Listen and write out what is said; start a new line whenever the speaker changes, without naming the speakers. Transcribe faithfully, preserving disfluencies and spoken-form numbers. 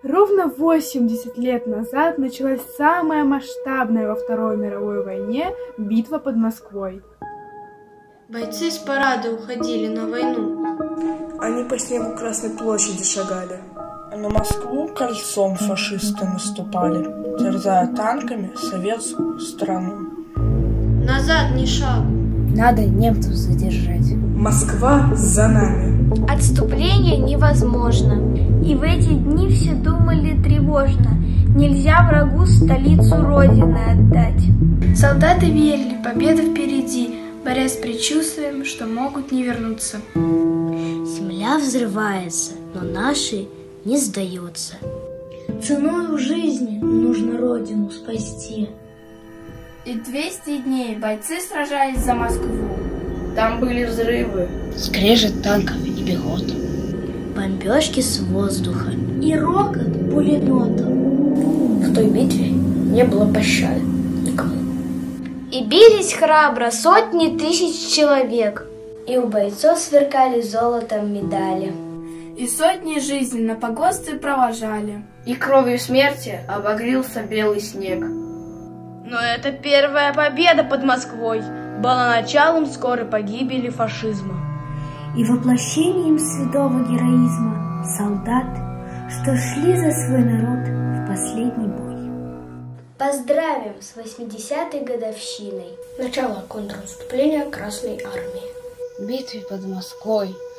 Ровно восемьдесят лет назад началась самая масштабная во Второй мировой войне битва под Москвой.
Бойцы с парада уходили на войну.
Они по снегу Красной площади шагали. А на Москву кольцом фашисты наступали, терзая танками советскую страну.
Назад ни шагу.
Надо немцев задержать.
Москва за нами.
Отступление невозможно. И в эти дни все думали тревожно. Нельзя врагу столицу Родины отдать.
Солдаты верили, победа впереди, борясь с предчувствием, что могут не вернуться.
Земля взрывается, но наши не сдается.
Ценой жизни нужно Родину спасти.
И двести дней бойцы сражались за Москву. Там были взрывы,
скрежет танков и пехот, бомбежки с воздуха
и рокот пулеметов.
В той битве не было пощады никому.
И бились храбро сотни тысяч человек.
И у бойцов сверкали золотом медали.
И сотни жизней на погосты провожали. И кровью смерти обогрелся белый снег.
Но это первая победа под Москвой была началом скорой погибели фашизма.
И воплощением святого героизма солдат, что шли за свой народ в последний бой.
Поздравим с восьмидесятой годовщиной
начала контрнаступления Красной Армии.
В битве под Москвой